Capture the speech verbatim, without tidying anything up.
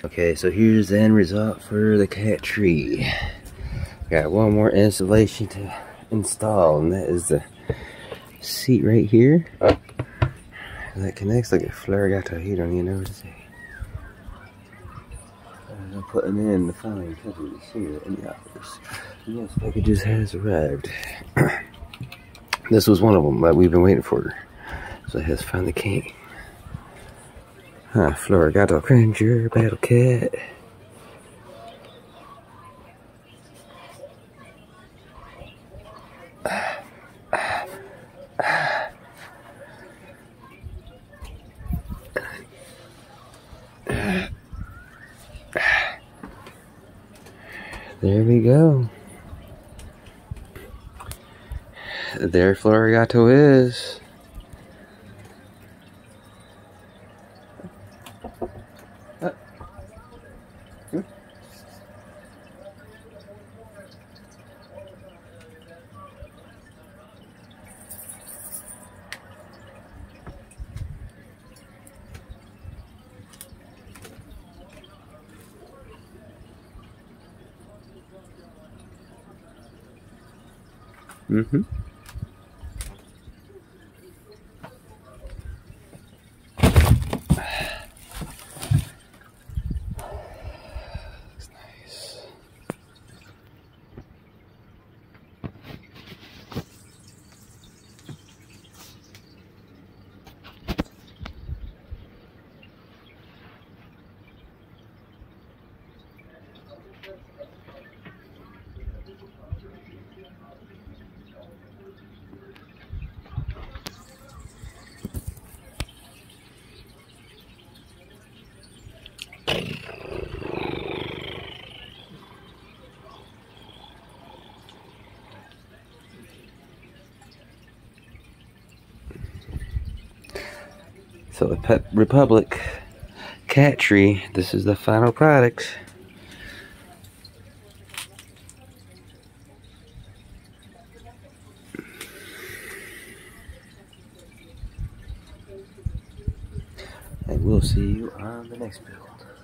Okay, so here's the end result for the cat tree. Got one more installation to install, and that is the seat right here. That connects like a FloraGato. You don't even know what to say. I'm putting in the following touches here in the office. Yes, packages has arrived. This was one of them that we've been waiting for. So it has finally came. Huh, FloraGato Cringer Battle Cat. There we go. There FloraGato is. Uh. Hmm. Mm-hmm. Looks nice. So the Pet Republic cat tree, this is the final product. And we'll see you on the next build.